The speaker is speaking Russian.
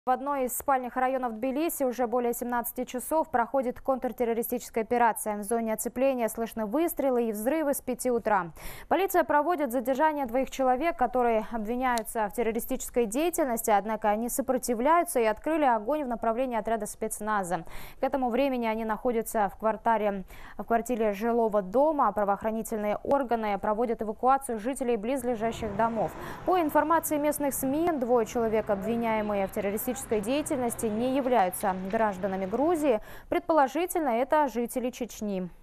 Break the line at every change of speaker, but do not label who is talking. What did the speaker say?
В одной из спальных районов Тбилиси уже более 17 часов проходит контртеррористическая операция. В зоне оцепления слышны выстрелы и взрывы с 5 утра. Полиция проводит задержание 2 человек, которые обвиняются в террористической деятельности, однако они сопротивляются и открыли огонь в направлении отряда спецназа. К этому времени они находятся в квартире жилого дома. Правоохранительные органы проводят эвакуацию жителей близлежащих домов. По информации местных СМИ, 2 человек, обвиняемые в террористической деятельности, не являются гражданами Грузии. Предположительно, это жители Чечни.